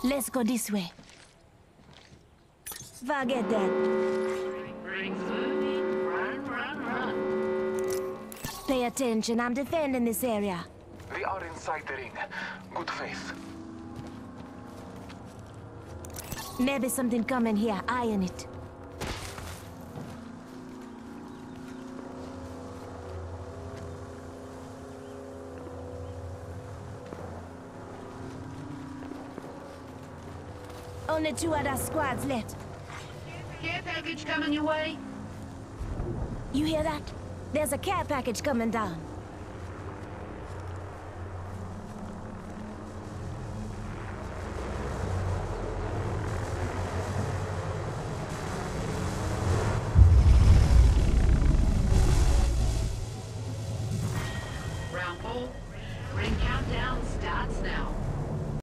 Let's go this way. Forget that. Rings moving. Run, run, run. Pay attention, I'm defending this area. They are inside the ring. Good faith. Maybe something coming here, eyeing it. Only 2 other squads left. Care package coming your way? You hear that? There's a care package coming down.